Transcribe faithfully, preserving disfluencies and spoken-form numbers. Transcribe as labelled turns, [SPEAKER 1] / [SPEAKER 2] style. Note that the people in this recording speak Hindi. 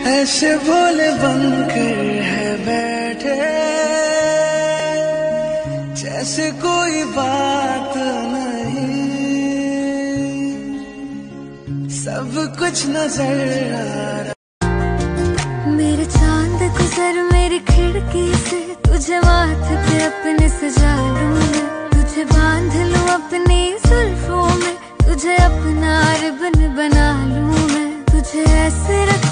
[SPEAKER 1] ऐसे भोले बनकर है बैठे जैसे कोई बात नहीं, सब कुछ नजर आ रहा।
[SPEAKER 2] मेरे चांद गुजर मेरी खिड़की से, तुझे माथे पे अपने सजा लूं मैं, तुझे बांध लूं अपनी जुल्फों में, तुझे अपना रिबन बना लूं मैं, तुझे ऐसे रख